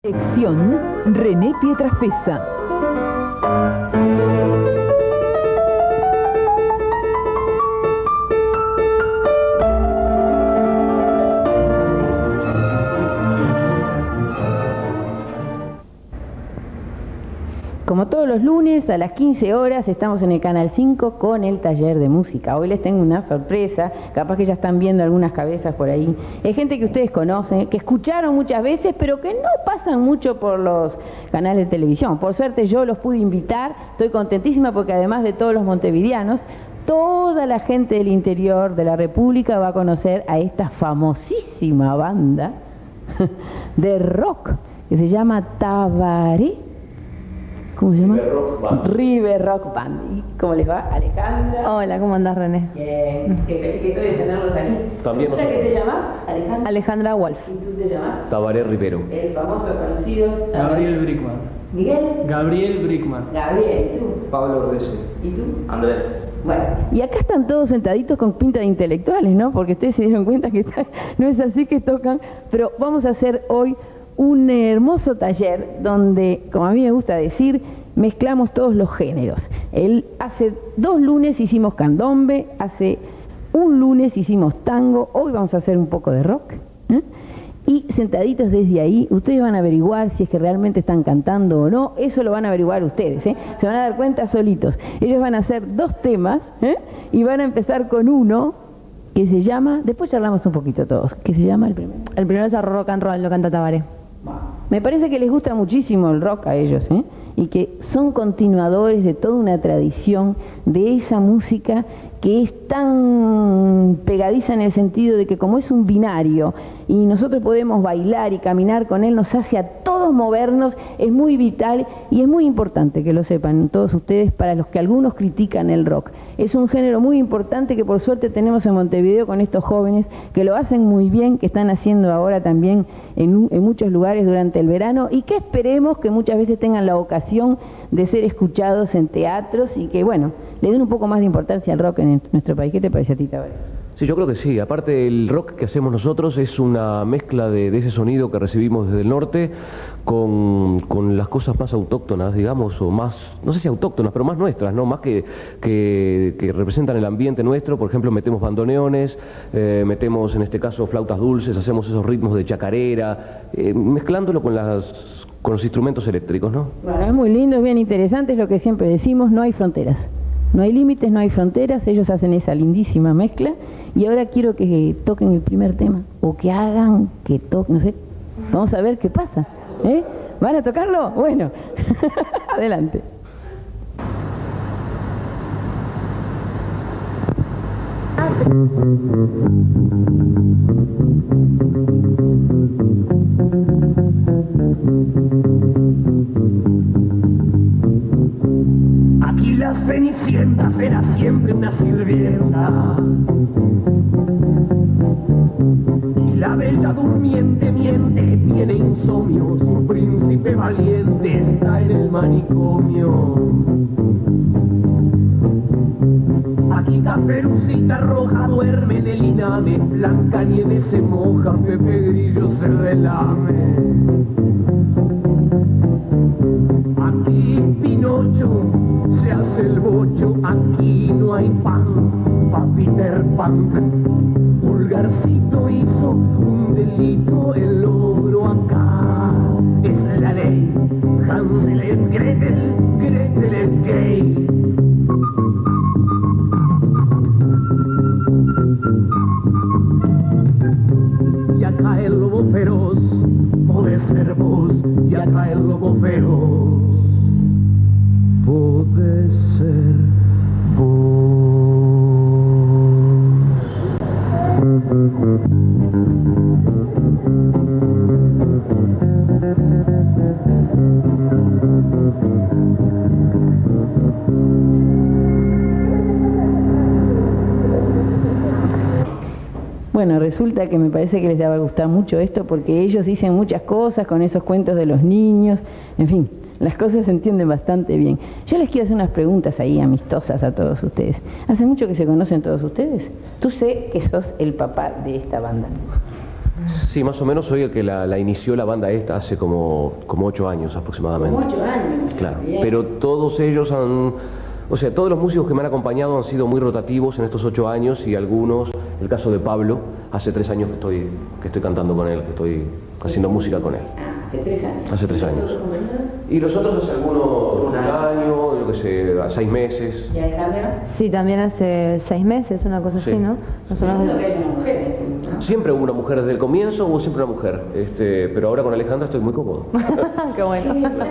Sección René Pietraspesa. Como todos los lunes a las 15 horas estamos en el Canal 5 con el taller de música. Hoy les tengo una sorpresa, capaz que ya están viendo algunas cabezas por ahí. Es gente que ustedes conocen, que escucharon muchas veces, pero que no pasan mucho por los canales de televisión. Por suerte yo los pude invitar, estoy contentísima porque además de todos los montevideanos, toda la gente del interior de la República va a conocer a esta famosísima banda de rock que se llama Tabaré. ¿Cómo se llama? River Rock Band. River Rock Band. ¿Y cómo les va, Alejandra? Hola, ¿cómo andás, René? Bien, qué feliz que estoy de tenerlos aquí. También ¿Qué te llamas, Alejandra? Alejandra Wolf. ¿Y tú te llamas? Tabaré Rivero. El famoso conocido Gabriel Brickman. Miguel. Gabriel Brickman. Gabriel, ¿y tú? Pablo Reyes. ¿Y tú? Andrés. Bueno, y acá están todos sentaditos con pinta de intelectuales, ¿no? Porque ustedes se dieron cuenta que no es así que tocan, pero vamos a hacer hoy un hermoso taller donde, como a mí me gusta decir, mezclamos todos los géneros. Hace 2 lunes hicimos candombe, hace un lunes hicimos tango, hoy vamos a hacer un poco de rock. Y sentaditos desde ahí, ustedes van a averiguar si es que realmente están cantando o no, eso lo van a averiguar ustedes, se van a dar cuenta solitos. Ellos van a hacer 2 temas, y van a empezar con uno que se llama, después charlamos un poquito todos, que se llama el primero. El primero es rock and roll, lo canta Tabaré. Me parece que les gusta muchísimo el rock a ellos, y que son continuadores de toda una tradición de esa música que es tan pegadiza en el sentido de que como es un binario y nosotros podemos bailar y caminar con él, nos hace a todos movernos, es muy vital y es muy importante que lo sepan todos ustedes, para los que algunos critican el rock. Es un género muy importante que por suerte tenemos en Montevideo con estos jóvenes que lo hacen muy bien, que están haciendo ahora también en muchos lugares durante el verano y que esperemos que muchas veces tengan la ocasión de ser escuchados en teatros y que, bueno, le den un poco más de importancia al rock en nuestro país. ¿Qué te parece a ti, Tabaré? Sí, yo creo que sí. Aparte, el rock que hacemos nosotros es una mezcla de ese sonido que recibimos desde el norte con las cosas más autóctonas, digamos, o más, no sé si autóctonas, pero más nuestras, ¿no? Más que representan el ambiente nuestro. Por ejemplo, metemos bandoneones, metemos en este caso flautas dulces, hacemos esos ritmos de chacarera, mezclándolo con los instrumentos eléctricos, ¿no? Bueno, es muy lindo, es bien interesante, es lo que siempre decimos, no hay fronteras. No hay límites, no hay fronteras, ellos hacen esa lindísima mezcla y ahora quiero que toquen el primer tema, o que hagan, que toquen, no sé, vamos a ver qué pasa. ¿Van a tocarlo? Bueno, adelante. Aquí la Cenicienta será siempre una sirvienta y la bella durmiente miente, tiene insomnio, su príncipe valiente está en el manicomio. Aquí Caperucita Roja duerme en el iname, Blancanieves se moja, Pepe Grillo se relame. Aquí Pinocho se hace el bocho, aquí no hay pan pa' Peter Pan. Pulgarcito hizo un delito, el ogro acá es la ley. Hansel es Gretel, Gretel es gay. Y acá el lobo feroz, podés ser vos, y acá el lobo feroz, podés ser vos. Bueno, resulta que me parece que les va a gustar mucho esto porque ellos dicen muchas cosas con esos cuentos de los niños, en fin, las cosas se entienden bastante bien. Yo les quiero hacer unas preguntas ahí amistosas a todos ustedes. ¿Hace mucho que se conocen todos ustedes? Tú sé que sos el papá de esta banda. Sí, más o menos soy el que la inició la banda esta hace como 8 años aproximadamente. Como 8 años. Claro, Bien. pero todos ellos o sea, todos los músicos que me han acompañado han sido muy rotativos en estos 8 años y algunos, el caso de Pablo, hace 3 años que estoy cantando con él, que estoy haciendo música con él. Hace 3 años. Hace 3 años. ¿Los otros compañeros? Y los otros hace un año, yo qué sé, 6 meses. ¿Y Alejandra? Sí, también hace 6 meses, una cosa Sí. así, ¿no? Nosotros Entiendo que hay una mujer en este grupo, ¿no? Siempre hubo una mujer desde el comienzo, hubo siempre una mujer. Pero ahora con Alejandra estoy muy cómodo. Qué bueno.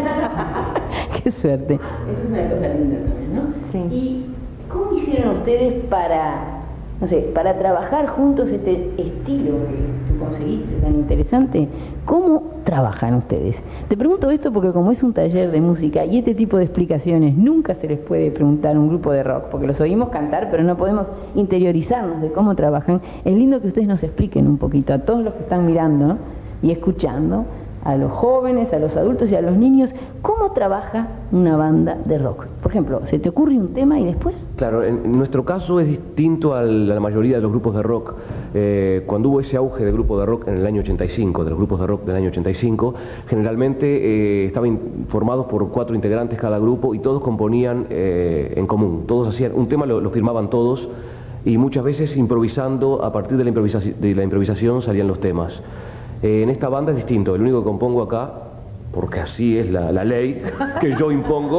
Qué suerte. Esa es una cosa linda también, ¿no? Sí. ¿Y cómo hicieron ustedes para, no sé, para trabajar juntos este estilo que tú conseguiste tan interesante? ¿Cómo trabajan ustedes? Te pregunto esto porque como es un taller de música y este tipo de explicaciones nunca se les puede preguntar a un grupo de rock, porque los oímos cantar, pero no podemos interiorizarnos de cómo trabajan. Es lindo que ustedes nos expliquen un poquito a todos los que están mirando, ¿no? Y escuchando, a los jóvenes, a los adultos y a los niños, cómo trabaja una banda de rock. Por ejemplo, ¿se te ocurre un tema y después? Claro, en nuestro caso es distinto a la mayoría de los grupos de rock. Cuando hubo ese auge de grupo de rock en el año 85, de los grupos de rock del año 85, generalmente estaban formados por 4 integrantes cada grupo y todos componían en común. Todos hacían un tema, lo firmaban todos y muchas veces improvisando, a partir de la improvisación salían los temas. En esta banda es distinto, el único que compongo acá, porque así es la ley que yo impongo,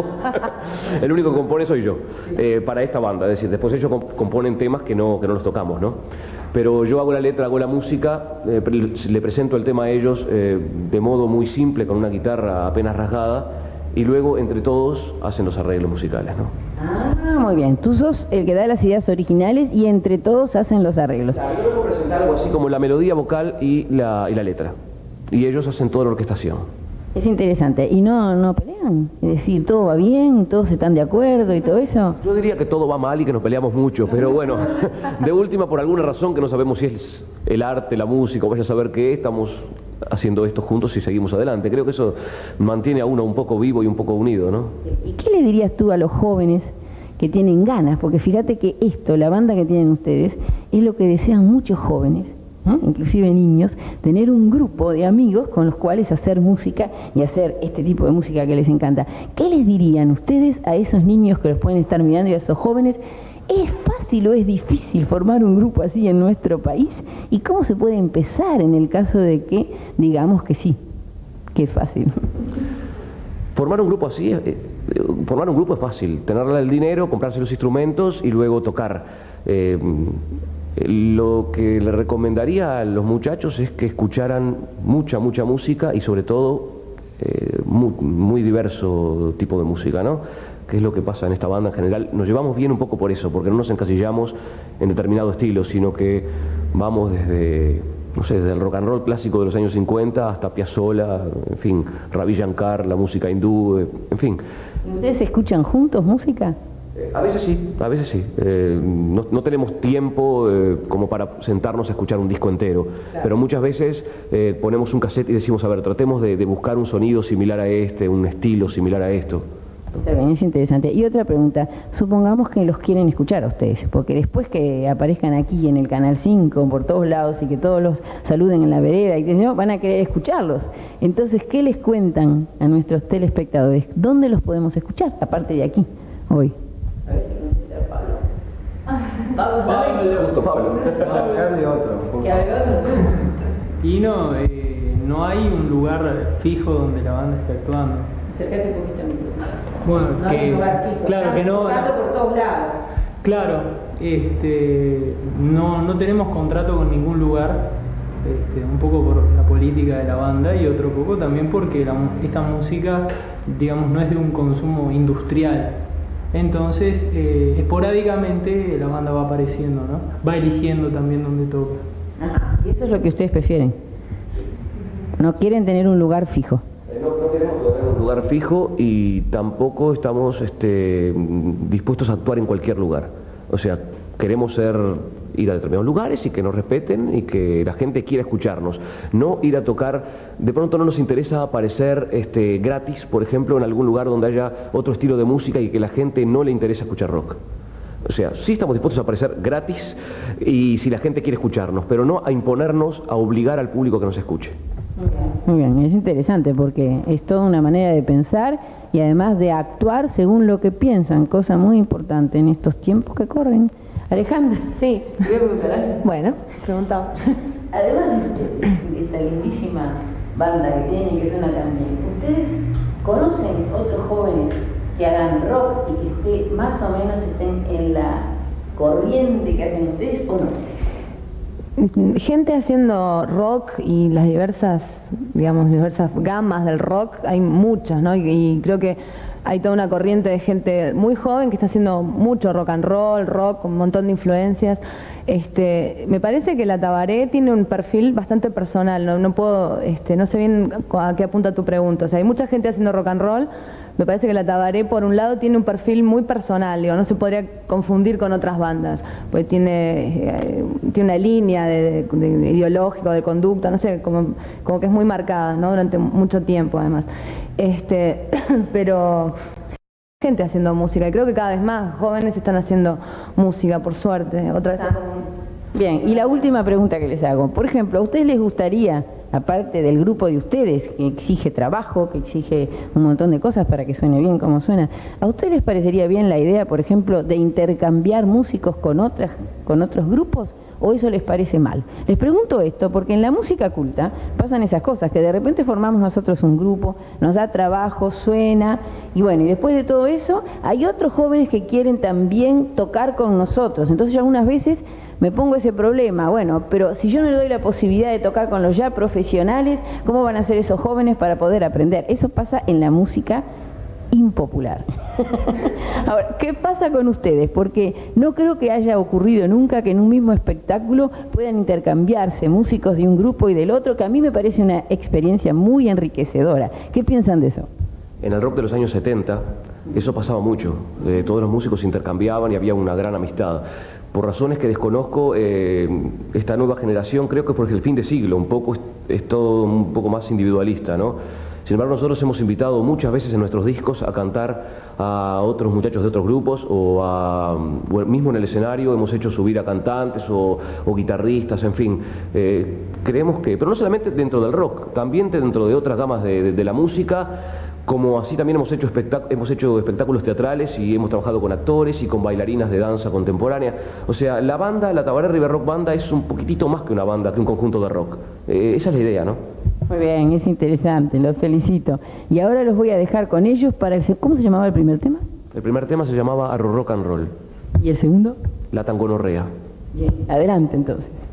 el único que compone soy yo, para esta banda, es decir, después ellos componen temas que no los tocamos, ¿no? Pero yo hago la letra, hago la música, le presento el tema a ellos de modo muy simple, con una guitarra apenas rasgada, y luego entre todos hacen los arreglos musicales, ¿no? Ah, muy bien. Tú sos el que da las ideas originales y entre todos hacen los arreglos. Yo debo presentar algo así como la melodía vocal y la letra, y ellos hacen toda la orquestación. Es interesante. ¿Y no pelean? Es decir, ¿todo va bien? ¿Todos están de acuerdo y todo eso? Yo diría que todo va mal y que nos peleamos mucho, pero bueno, de última, por alguna razón que no sabemos si es el arte, la música, o vaya a saber qué, estamos haciendo esto juntos y seguimos adelante. Creo que eso mantiene a uno un poco vivo y un poco unido, ¿no? ¿Y qué le dirías tú a los jóvenes que tienen ganas? Porque fíjate que esto, la banda que tienen ustedes, es lo que desean muchos jóvenes, ¿no? Inclusive niños, tener un grupo de amigos con los cuales hacer música y hacer este tipo de música que les encanta. ¿Qué les dirían ustedes a esos niños que los pueden estar mirando y a esos jóvenes? ¿Es fácil o es difícil formar un grupo así en nuestro país? ¿Y cómo se puede empezar en el caso de que digamos que sí, que es fácil? Formar un grupo así, formar un grupo es fácil, tenerle el dinero, comprarse los instrumentos y luego tocar. Lo que le recomendaría a los muchachos es que escucharan mucha música y sobre todo muy diverso tipo de música, ¿no? Que es lo que pasa en esta banda en general. Nos llevamos bien un poco por eso, porque no nos encasillamos en determinado estilo, sino que vamos desde, no sé, desde el rock and roll clásico de los años 50 hasta Piazzolla, en fin, Ravi Shankar, la música hindú, en fin. ¿Ustedes escuchan juntos música? A veces sí, a veces sí. No tenemos tiempo como para sentarnos a escuchar un disco entero, claro. Pero muchas veces ponemos un cassette y decimos, a ver, tratemos de buscar un sonido similar a este, un estilo similar a esto. Está bien, es interesante. Y otra pregunta, supongamos que los quieren escuchar a ustedes, porque después que aparezcan aquí en el Canal 5, por todos lados, y que todos los saluden en la vereda, y que van a querer escucharlos. Entonces, ¿qué les cuentan a nuestros telespectadores? ¿Dónde los podemos escuchar, aparte de aquí, hoy? A ver si contesta Pablo. Pablo, ¿sabes? Pablo, le gustó Pablo. Que hable otro. ¿Que hable otro? Y no hay un lugar fijo donde la banda esté actuando. Acércate un poquito a mí. Bueno, No hay un lugar fijo. claro Están que no. tocando por todos lados. Claro, no tenemos contrato con ningún lugar, un poco por la política de la banda y otro poco también porque esta música, digamos, no es de un consumo industrial. Entonces, esporádicamente la banda va apareciendo, ¿no? Va eligiendo también dónde toca. Ajá. ¿Y eso es lo que ustedes prefieren? No quieren tener un lugar fijo. No queremos tener un lugar fijo y tampoco estamos dispuestos a actuar en cualquier lugar. O sea, queremos ir a determinados lugares y que nos respeten y que la gente quiera escucharnos. No ir a tocar, de pronto no nos interesa aparecer gratis, por ejemplo, en algún lugar donde haya otro estilo de música y que la gente no le interesa escuchar rock. O sea, sí estamos dispuestos a aparecer gratis y si la gente quiere escucharnos, pero no a imponernos, a obligar al público que nos escuche. Muy bien, es interesante porque es toda una manera de pensar y además de actuar según lo que piensan, cosa muy importante en estos tiempos que corren. Alejandra, Sí. ¿te voy a preguntar algo? Bueno, preguntaba. Además de esta lindísima banda que tienen y que suena tan bien, ¿ustedes conocen otros jóvenes que hagan rock y que más o menos estén en la corriente que hacen ustedes o no? Gente haciendo rock y las diversas, digamos, diversas gamas del rock, hay muchas, ¿no? Y creo que hay toda una corriente de gente muy joven que está haciendo mucho rock and roll, rock, con un montón de influencias. Me parece que la Tabaré tiene un perfil bastante personal, no sé bien a qué apunta tu pregunta. O sea, hay mucha gente haciendo rock and roll. Me parece que la Tabaré, por un lado, tiene un perfil muy personal, digo, no se podría confundir con otras bandas, porque tiene una línea de ideológico, de conducta, no sé, como que es muy marcada, ¿no? Durante mucho tiempo, además. Pero gente haciendo música, y creo que cada vez más jóvenes están haciendo música, por suerte. Otra vez. Bien, y la última pregunta que les hago. Por ejemplo, ¿a ustedes les gustaría, aparte del grupo de ustedes, que exige trabajo, que exige un montón de cosas para que suene bien como suena, ¿a ustedes les parecería bien la idea, por ejemplo, de intercambiar músicos con otros grupos? ¿O eso les parece mal? Les pregunto esto porque en la música culta pasan esas cosas, que de repente formamos nosotros un grupo, nos da trabajo, suena, y bueno, y después de todo eso, hay otros jóvenes que quieren también tocar con nosotros. Entonces yo algunas veces me pongo ese problema, bueno, pero si yo no le doy la posibilidad de tocar con los ya profesionales, ¿cómo van a hacer esos jóvenes para poder aprender? Eso pasa en la música impopular. Ahora, ¿qué pasa con ustedes? Porque no creo que haya ocurrido nunca que en un mismo espectáculo puedan intercambiarse músicos de un grupo y del otro, que a mí me parece una experiencia muy enriquecedora. ¿Qué piensan de eso? En el rock de los años 70, eso pasaba mucho. Todos los músicos se intercambiaban y había una gran amistad. Por razones que desconozco, esta nueva generación, creo que es porque el fin de siglo, un poco es todo un poco más individualista, ¿no? Sin embargo, nosotros hemos invitado muchas veces en nuestros discos a cantar a otros muchachos de otros grupos o mismo en el escenario hemos hecho subir a cantantes o guitarristas, en fin. Creemos que, pero no solamente dentro del rock, también dentro de otras gamas de la música, como así también hemos hecho espectáculos teatrales y hemos trabajado con actores y con bailarinas de danza contemporánea. O sea, la banda, la Tabaré River Rock Banda, es un poquitito más que una banda, que un conjunto de rock. Esa es la idea, ¿no? Muy bien, es interesante, los felicito. Y ahora los voy a dejar con ellos para ¿cómo se llamaba el primer tema? El primer tema se llamaba Arro Rock and Roll. ¿Y el segundo? La Tangonorrea. Bien, adelante entonces.